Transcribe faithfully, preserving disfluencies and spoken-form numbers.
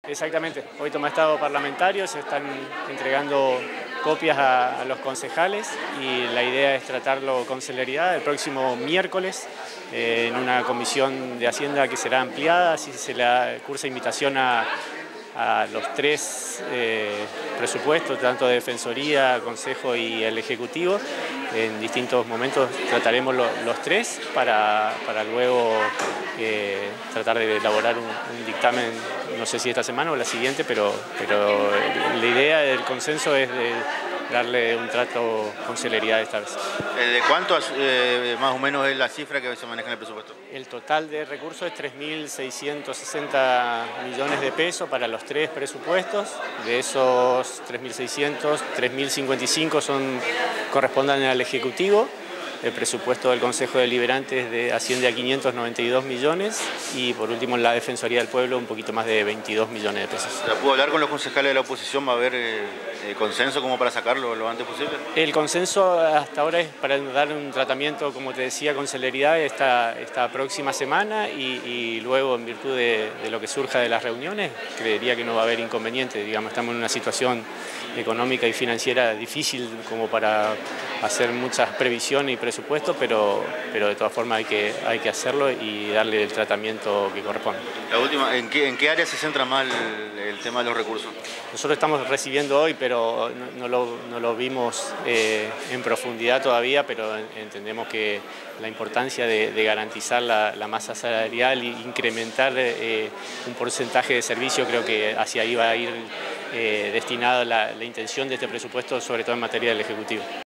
Exactamente. Hoy toma estado parlamentario, se están entregando copias a, a los concejales y la idea es tratarlo con celeridad el próximo miércoles eh, en una comisión de Hacienda que será ampliada, así se le cursa invitación a, a los tres eh, presupuestos, tanto de Defensoría, Consejo y el Ejecutivo. En distintos momentos trataremos lo, los tres para, para luego eh, tratar de elaborar un, un dictamen, no sé si esta semana o la siguiente, pero, pero la idea del consenso es de darle un trato con celeridad esta vez. ¿De cuánto eh, más o menos es la cifra que se maneja en el presupuesto? El total de recursos es tres mil seiscientos sesenta millones de pesos para los tres presupuestos. De esos tres mil seiscientos, tres mil cincuenta y cinco son, corresponden al Ejecutivo. El presupuesto del Consejo Deliberante de asciende a quinientos noventa y dos millones y por último la Defensoría del Pueblo un poquito más de veintidós millones de pesos. ¿Se pudo hablar con los concejales de la oposición? ¿Va a haber eh, eh, consenso como para sacarlo lo antes posible? El consenso hasta ahora es para dar un tratamiento, como te decía, con celeridad esta, esta próxima semana y, y luego en virtud de, de lo que surja de las reuniones creería que no va a haber inconveniente. Digamos, estamos en una situación económica y financiera difícil como para hacer muchas previsiones y presupuestos, pero, pero de todas formas hay que, hay que hacerlo y darle el tratamiento que corresponde. La última, ¿en qué, en qué área se centra más el, el tema de los recursos? Nosotros estamos recibiendo hoy, pero no, no, lo, no lo vimos eh, en profundidad todavía, pero entendemos que la importancia de, de garantizar la, la masa salarial e incrementar eh, un porcentaje de servicio, creo que hacia ahí va a ir eh, destinada la, la intención de este presupuesto, sobre todo en materia del Ejecutivo.